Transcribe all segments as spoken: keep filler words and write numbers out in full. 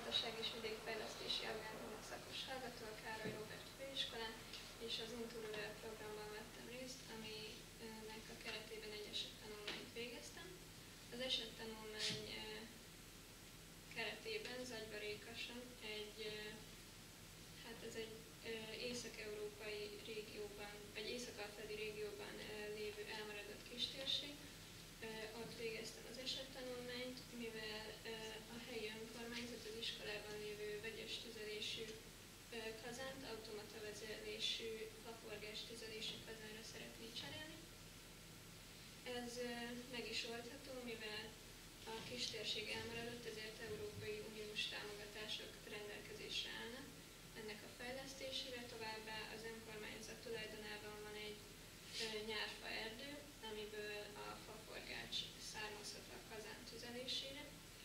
mezőgazdaság és vidékfejlesztési agráriumok szakos hallgató a Károly Róbert főiskolán, és az I N two RURAL programban vettem részt, aminek a keretében egy esettanulmányt végeztem. Az esettanulmány keretében Zagyva-Rékason egy, hát ez egy észak-európai régióban, vagy észak-alföldi régióban lévő elmaradott kistérség. Ott végeztem az esettanulmányt, mivel a helyi önkormányzat az iskolában lévő vegyes tüzelésű kazánt automata vezérlésű faforgás tüzelésű kazánra szeretné cserélni. Ez meg is oldható, mivel a kistérség elmaradott, ezért Európai Uniós támogatások rendelkezésre állnak ennek a fejlesztésére. Továbbá az önkormányzat tulajdonában van egy nyárfa erdő, amiből a faforgács származhat a kazán tüzelésére.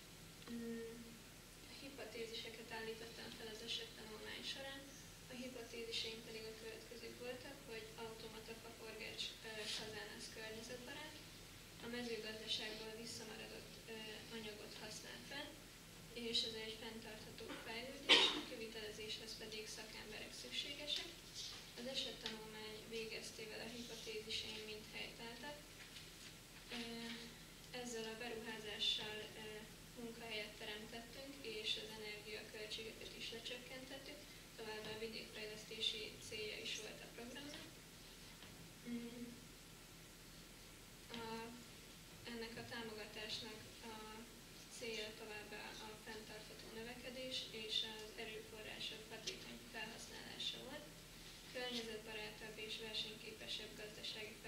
A hipotéziseket állítottam fel az esettanulmány során. A hipotéziseim pedig a következők voltak, hogy automata faforgács kazán az környezetbarát, a mezőgazdaságból visszamaradott anyagot használ fel, és ez egy fenntartható fejlődés, a kivitelezéshez pedig szakemberek szükségesek. Az esettanulmány végeztével a hipotéziseim mind helytálltak. Ezzel a beruházással munkahelyet teremtettünk, és az energiaköltségeket is lecsökkentettük, továbbá a vidékfejlesztési célja is volt a programnak. A, ennek a támogatásnak a célja továbbá a fenntartható növekedés és az erőforrások hatékony felhasználása volt, környezetbarátabb és versenyképesebb gazdasági